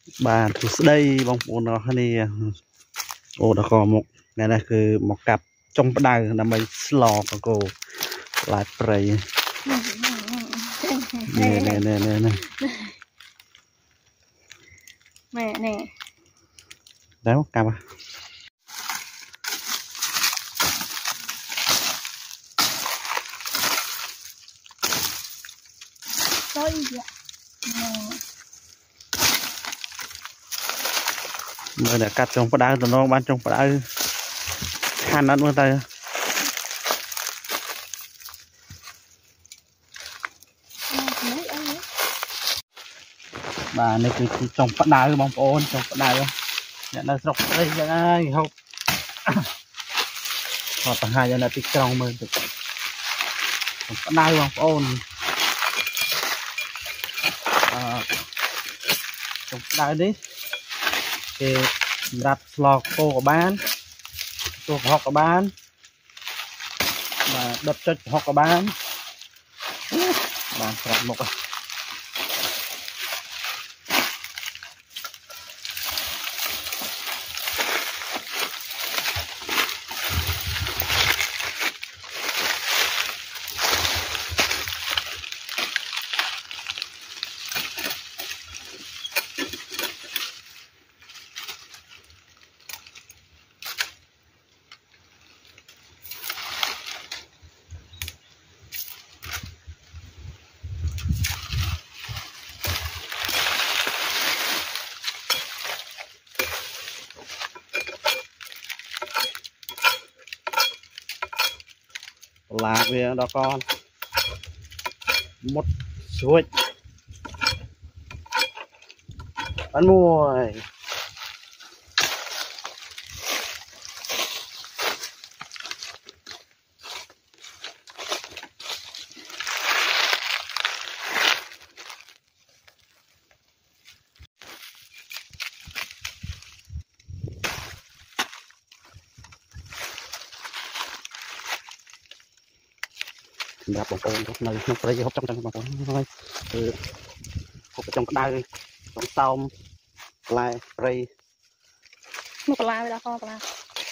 bà thì đây bông bồn nó này ô đã có một ngày nàyคือmột cặp trong đài là mấy lò của cô lại prey nè nè nè nè nè mẹ nè đấy một cặp à tôi vậy mới đã cắt trong đài tụi nó bán trong đài khăn ăn luôn tay bà này cứ trong phát đá bóng ôn trong phát đá nhận là dọc đây ra không họ tầng hai là tích trong mơ được trong phát đá bóng ôn trong phát đá đấy thì đặt lò cô của bán cô học của bán mà đập cho học của bán sọt một là về đó con một suối ăn mùi đạp bóng ôn lúc này nó phải hộp trong bóng ôn thôi hộp trong cái đai trong sau lại rây một lá đó con lá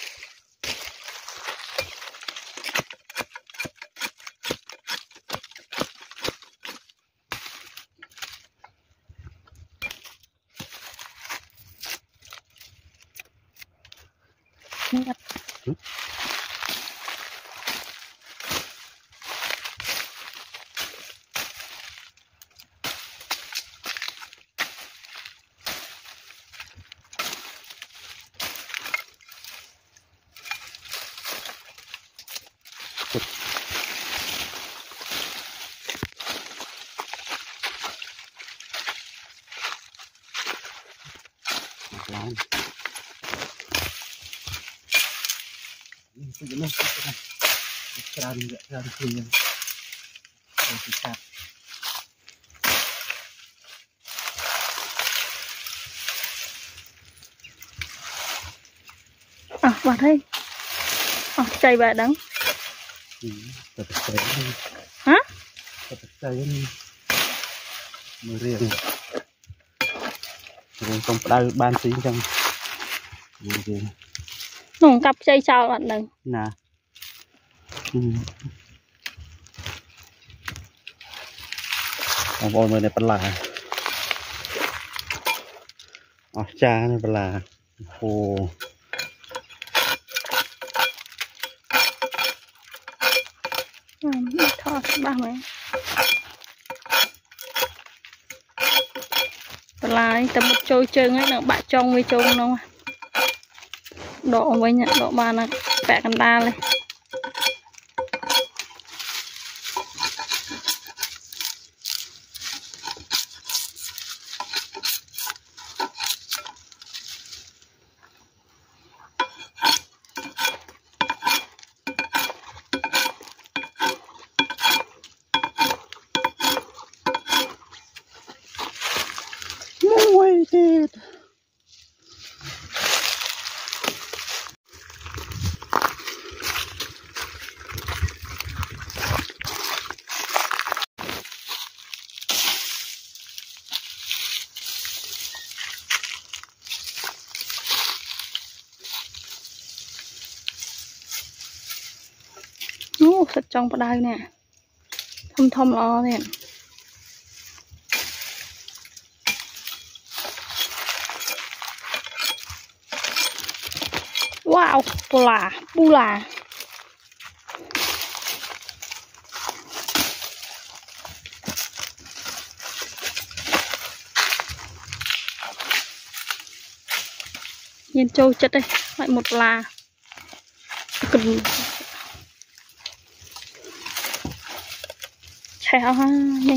lắm bà thấy chạy bà đắng hả mới riêng trong đai ban tí trong nó cặp chạy sao bạn đừng nè ôi mới này là cha này là hồ thôi ba mẹ lại tầm một trôi chân ấy là bạn trong với trông đâu độ với nhận độ ba là vẽ cần ta lên waited thịt trong vào đây nè thơm thơm lo nè wow bula nhìn trâu chất đây lại một là cần chéo ha nè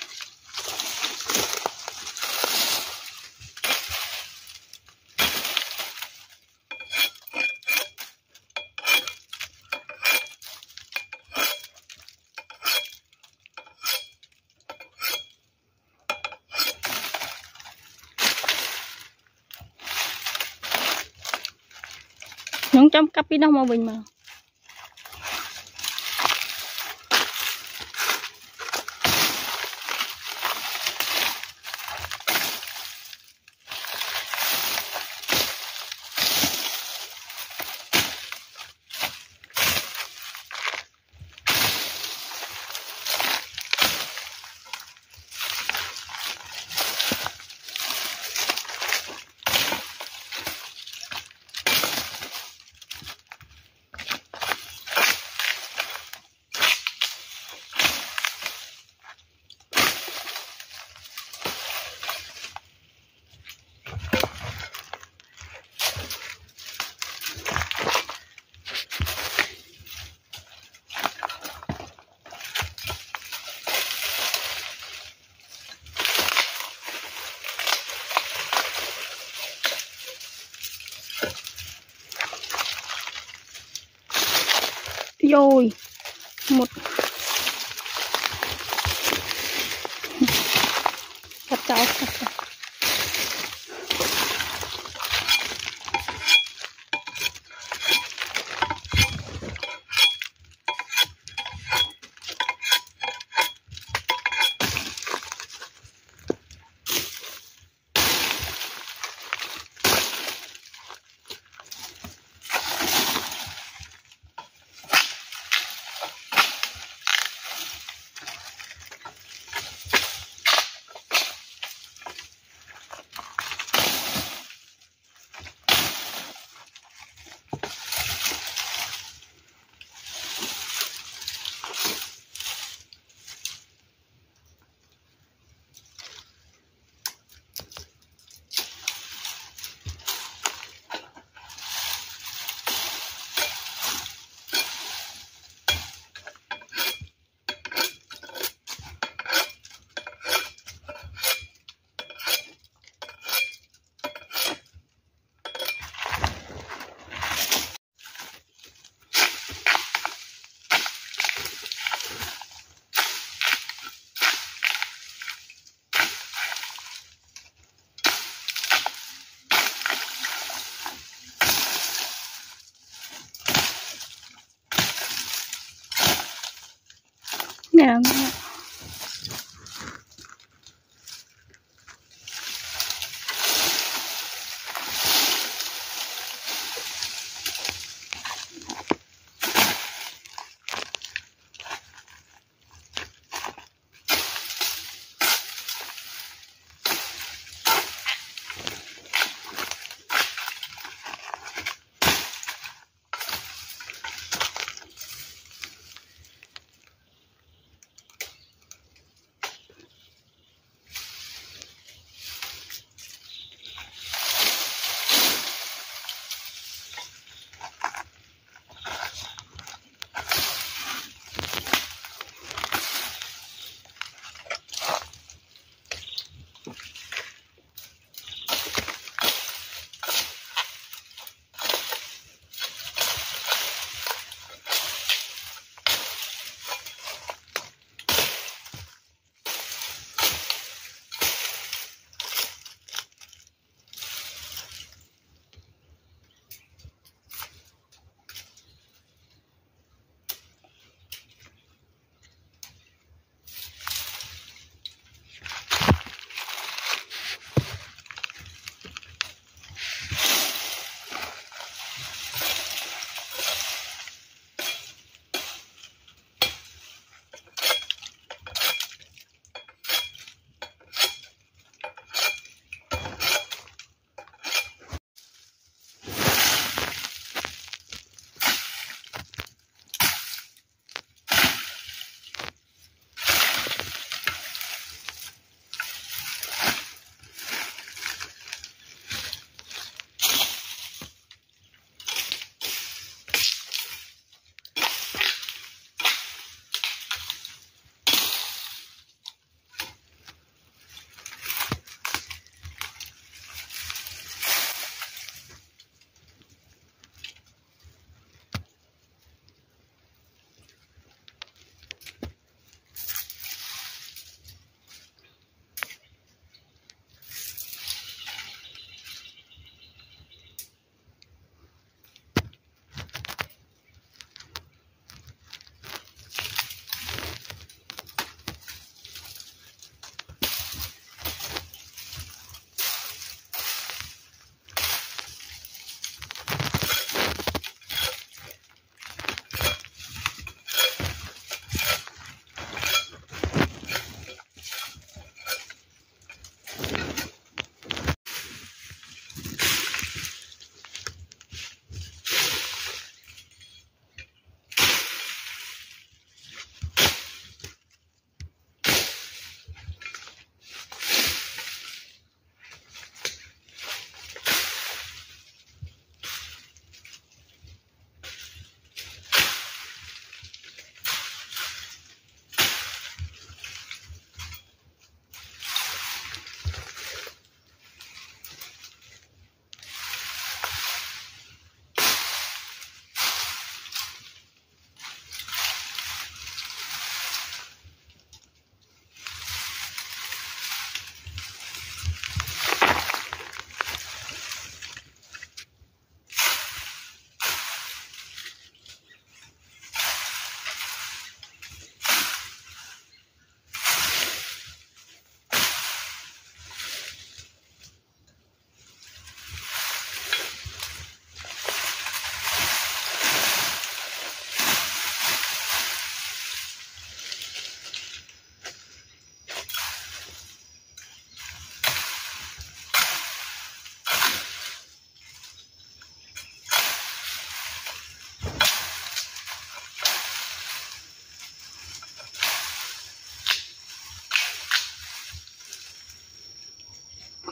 những trong cặp đi đâu mà bình mà rồi một cắt cháu nè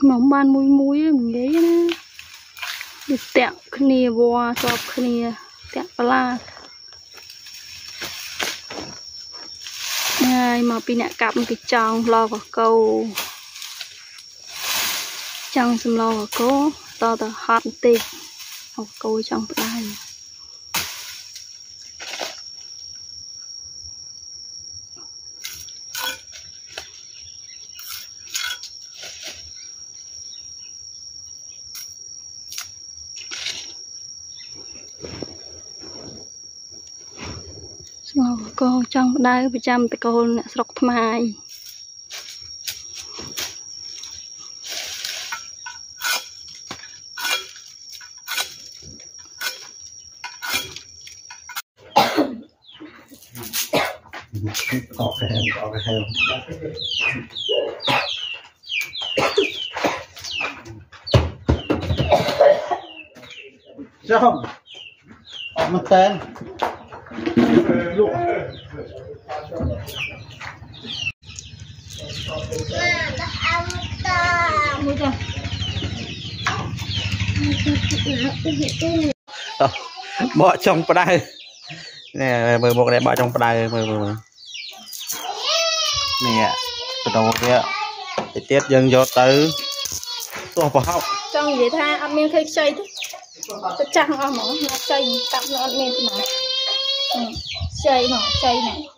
nóng ban mùi mùi mình đấy nè đi tẹo khnia bò chọc khnia tẹo pala ngay mà pin nè cặp cái tròn lo vào câu trăng xâm lo vào cố to tờ hot tì học câu trong đây cô trong đây bị chăm tại cô nè sọc mai có cái heo sao không một tên lụa bỏ trong đây nè 11 này bỏ trong đây 10 nè từ đầu kia tiết dân vô tới tôi bỏ học trong vậy tha ăn miếng khai xây thế chắc ăn mỏ nó xây tạm nó ăn miếng mà xây mà xây này